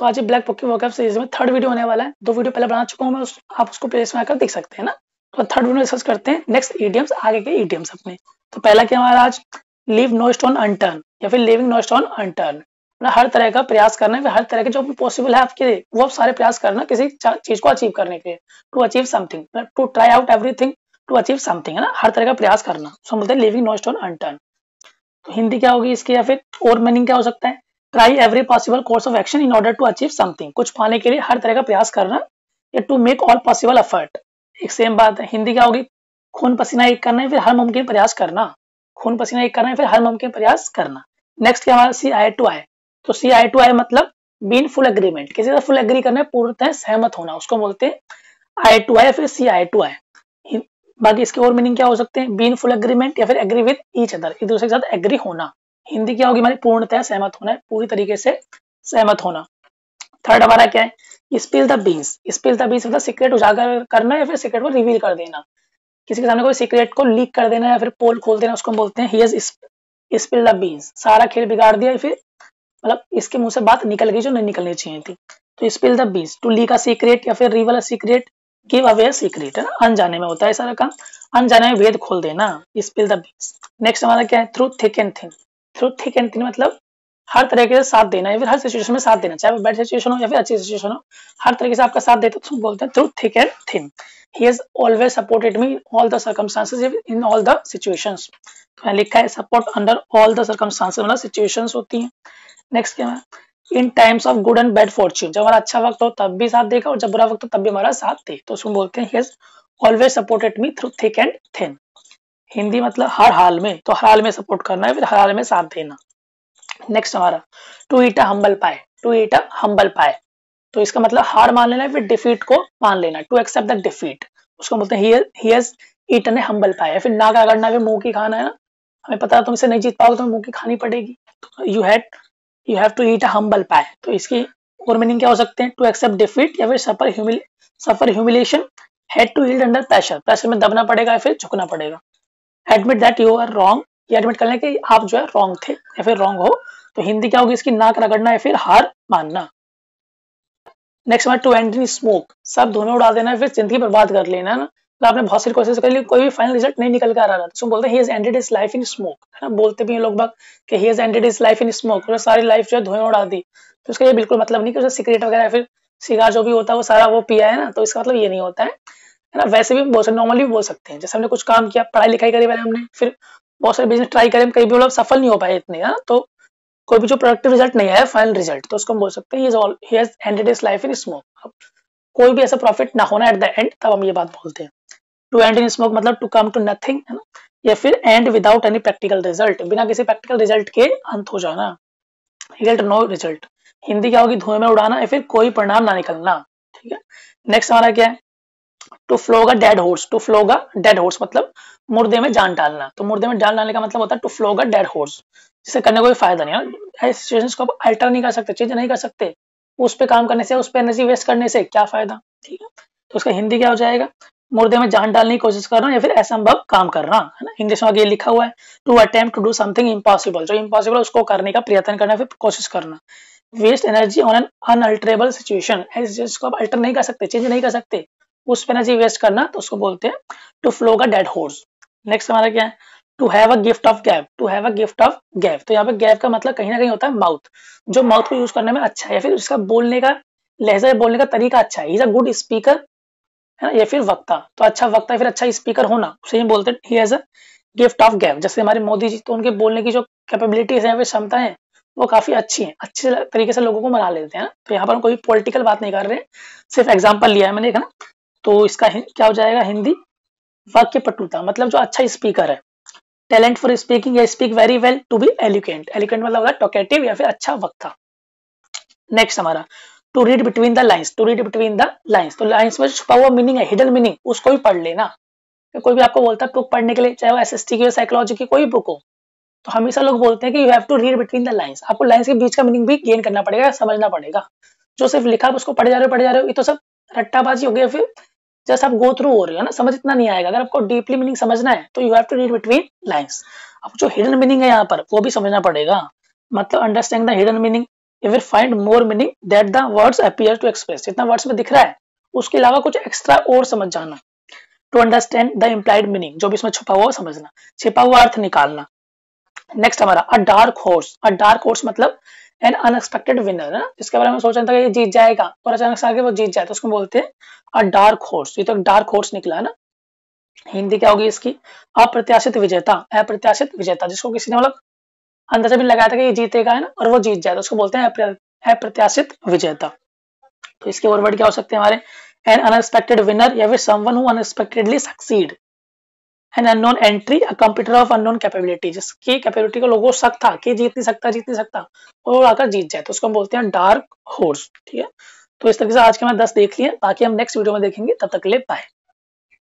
तो आज black book की वोकैब सीरीज में थर्ड वीडियो होने वाला है। 2 वीडियो पहले बना चुका हूँ मैं, आप उसको प्लेलिस्ट में आकर देख सकते हैं ना। तो थर्ड वीडियो डिस्कस करते हैं नेक्स्ट इडियम्स, आगे के इडियम्स अपने। तो पहला क्या हमारा आज, लीव नो स्टोन अनटर्न या फिर लिविंग नो स्टोन अनटर्न। मतलब हर तरह का प्रयास करना है, हर तरह के जो भी पॉसिबल है आपके वो आप सारे प्रयास करना किसी चीज को अचीव करने के लिए। To achieve something, to try out everything to achieve something, है ना, हर तरह का प्रयास करना। सो बोलते हैं लिविंग नो स्टोन अनटर्न। तो हिंदी क्या होगी इसकी, या फिर और मीनिंग क्या हो सकता है, try every possible course of action in order to achieve something. कुछ पाने के लिए हर तरह का प्रयास करना, या to make all possible effort. एक सेम बात है। हिंदी क्या होगी, खून पसीना एक करना है फिर हर मुमकिन प्रयास करना। खून पसीना एक करना है फिर हर मुमकिन प्रयास करना। नेक्स्ट क्या हमारा सी आई टू आई। तो सी आई टू आई मतलब बीन फुल एग्रीमेंट, किसी का फुल एग्री करना है, पूर्णतः सहमत होना, उसको बोलते हैं आई टू आई या फिर सी आई टू आई। बाकी इसके और मीनिंग क्या हो सकते हैं, बीन फुल एग्रीमेंट या फिर एग्री विद ईच अदर, एक दूसरे के साथ एग्री होना। हिंदी क्या होगी हमारी, पूर्णतः सहमत होना है, पूरी तरीके से सहमत होना। थर्ड हमारा क्या है, spill the beans. Spill the beans मतलब सीक्रेट उजागर करना या फिर सीक्रेट को रिवील कर देना। किसी के सामने कोई सीक्रेट को लीक कर देना या फिर पोल खोल देना, उसको बोलते हैं he has spill the beans. सारा खेल बिगाड़ दिया, फिर मतलब इसके मुंह से बात निकल गई जो नहीं निकलनी चाहिए थी। तो spill the beans, to leak a secret या फिर reveal a secret, give away a secret, है ना, अनजाने में होता है सारा काम, अनजाने में भेद खोल देना, स्पिल द बीन्स। नेक्स्ट हमारा क्या है, through thick and thin. Through thick and thin मतलब हर तरीके से साथ देना या फिर हर सिचुएशन में साथ देना, चाहे वो बैड सिचुएशन हो या फिर अच्छी सिचुएशन हो, हर तरीके से आपका साथ देते तो बोलते हैं through thick and thin. He has always supported me in all the circumstances in all the situations. तो लिखा है support under all the circumstances, मतलब सिचुएशंस होती हैं। नेक्स्ट क्या है, in times of good and bad fortune, जब हमारा अच्छा वक्त हो तब भी साथ देगा और जब बुरा वक्त हो तब भी हमारा साथ दे, तो उसको बोलते हैं he has always supported me through thick and thin. Hindi मतलब हर हाल में, तो हर हाल में सपोर्ट करना है फिर हर हाल में साथ देना। नेक्स्ट हमारा to eat a humble pie. To eat a humble pie, तो इसका मतलब हार मान लेना है फिर डिफीट को मान लेना, टू एक्सेप्ट द डिफीट, उसको बोलते हैं he has eaten a humble pie. फिर ना का करना, फिर मुंह की खाना, है ना, हमें पता है तुम इसे नहीं जीत पाओगे तो मुंह की खानी पड़ेगी। तो you have to eat a humble pie. तो इसकी और मीनिंग क्या हो सकते हैं, टू एक्सेप्ट डिफीट या फिर suffer humiliation, had to yield under pressure, pressure में दबना पड़ेगा या फिर झुकना पड़ेगा। Admit that you are wrong, ये एडमिट कर लें कि आप जो है रॉन्ग थे या फिर रॉन्ग हो। तो हिंदी क्या होगी इसकी, नाक रगड़ना या फिर हार मानना। नेक्स्ट हमारा टू एंड इन स्मोक, सब धुएं उड़ा देना है फिर जिंदगी बर्बाद कर लेना, है ना। तो आपने बहुत सारी कोशिश कर ली, कोई भी फाइनल रिजल्ट नहीं निकल कर आ रहा, तो बोलते हैं he has ended his life in smoke, है ना। बोलते भी हैं लोग बाग कि he has ended his life in smoke, मतलब सारी लाइफ जो है धुएं उड़ा दी। तो इसका ये बिल्कुल मतलब नहीं कि उसे सिगरेट वगैरह फिर सिगार जो भी होता है वो सारा वो पिया है ना, तो इसका मतलब ये नहीं होता है ना। वैसे भी बोल सकते, नॉर्मली भी बोल सकते हैं, जैसे हमने कुछ काम किया, पढ़ाई लिखाई करी पहले हमने, फिर बहुत सारे बिजनेस ट्राई करें, कहीं भी मतलब सफल नहीं हो पाए इतने, है ना। तो कोई भी जो प्रोडक्टिव रिजल्ट नहीं आया फाइनल रिजल्ट, तो उसको हम बोल सकते हैं he has ended his life in smoke. कोई भी ऐसा प्रॉफिट ना होना एट द एंड, तब हम ये बात बोलते हैं। टू एंड इन स्मोक मतलब टू कम टू नथिंग, है ना, या फिर end without any practical result, बिना किसी प्रैक्टिकल रिजल्ट के अंत हो जाना, रिजल्ट नो रिजल्ट। हिंदी क्या होगी, धुएं में उड़ाना या फिर कोई परिणाम ना निकलना, ठीक है। नेक्स्ट हमारा क्या है, to flog a dead horse. To flog a dead horse मतलब मुर्दे में जान डालना। तो मुर्दे में जान डालने का मतलब होता है to flog a dead horse, जिसे करने कोई फायदा नहीं है। ऐसी सिचुएशंस को आप अल्टर नहीं कर सकते, चेंज नहीं कर सकते, उस पे काम करने से, उस पे एनर्जी वेस्ट करने से क्या फायदा, ठीक है। तो उसका हिंदी क्या हो जाएगा, मुर्दे में जान डालने की कोशिश करना या फिर असंभव काम करना, है ना। इंग्लिश में आगे लिखा हुआ है to attempt to do something impossible, जो इम्पॉसिबल है उसको करने का प्रयत्न करना, फिर कोशिश करना। Waste energy on an unalterable situation, ऐसी सिचुएशन को आप अल्टर नहीं कर सकते, चेंज नहीं कर सकते, उस पर एनर्जी वेस्ट करना, तो उसको बोलते हैं to flog a dead horse. Next हमारा क्या है, to have a gift of gab. To have a gift of gab, तो यहाँ पे गैब का मतलब कहीं ना कहीं होता है माउथ, जो माउथ को यूज करने में अच्छा है या फिर उसका बोलने का लहजा, बोलने का तरीका अच्छा है, he is a good speaker, है ना, या फिर वक्ता। तो अच्छा वक्ता या फिर अच्छा स्पीकर होना, उसे ही बोलते हैं he has a gift of gab. जैसे हमारे मोदी जी, तो उनके बोलने की जो कैपेबिलिटीज है, क्षमता है, वो काफी अच्छी है, अच्छे तरीके से लोगों को मना लेते हैं। तो यहाँ पर हम कोई पॉलिटिकल बात नहीं कर रहे, सिर्फ एग्जाम्पल लिया है मैंने, ना। तो इसका क्या हो जाएगा हिंदी, वाक्य पटुता मतलब जो अच्छा स्पीकर है, टैलेंट फॉर स्पीकिंग या speak very well, to be eloquent. Eloquent मतलब होगा टॉकेटिव या फिर अच्छा वक्ता। नेक्स्ट हमारा to read between the lines. To read between the lines, तो लाइंस में छुपा हुआ मीनिंग है, हिडन मीनिंग, उसको भी पढ़ लेना। कोई भी आपको बोलता है बुक पढ़ने के लिए, चाहे वो एसएसटी की साइकोलॉजी की कोई बुक हो, तो हमेशा लोग बोलते हैं कि you have to read between the lines, आपको लाइंस के बीच का मीनिंग भी गेन करना पड़ेगा, समझना पड़ेगा। जो सिर्फ लिखा है उसको पढ़े जा रहे हो, ये तो सब रट्टाबाजी हो गया, फिर जैसे आप गो थ्रू हो रहे हो ना, समझ इतना नहीं आएगा। अगर आपको डीपली मीनिंग समझना है तो you have to read between lines. अब जो हिडन मीनिंग है यहाँ पर वो भी समझना पड़ेगा, मतलब understand the hidden meaning, you will find more meaning that the words appear to express. जितना वर्ड्स में दिख रहा है उसके अलावा कुछ एक्स्ट्रा और समझ जाना। To understand the implied meaning, जो भी इसमें छुपा हुआ समझना, छिपा हुआ अर्थ निकालना। नेक्स्ट हमारा a dark horse. A dark horse मतलब एन अनएक्सपेक्टेड विनर है, जिसके बारे में सोचा था कि ये जीत जाएगा और अचानक से आगे वो जीत जाए तो उसको बोलते हैं अ डार्क हॉर्स। ये तो डार्क हॉर्स निकला है ना। हिंदी क्या होगी इसकी? अप्रत्याशित विजेता। अप्रत्याशित विजेता जिसको किसी ने मतलब अंदाजा भी लगाया था कि ये जीतेगा है ना, और वो जीत जाए तो उसको बोलते हैं अप्रत्याशित विजेता। तो इसके और वर्ड क्या हो सकते हैं हमारे? एन अनएक्सपेक्टेड विनर या फिर someone who unexpectedly succeed. An unknown entry, a computer of unknown capability, जिसकी कैपेबिलिटी को लोगों को शक था कि जीत नहीं सकता और वो आकर जीत जाए तो उसको हम बोलते हैं डार्क हॉर्स। ठीक है, तो इस तरीके से आज के हमें 10 देख लिए, बाकी हम नेक्स्ट वीडियो में देखेंगे। तब तक के लिए बाय।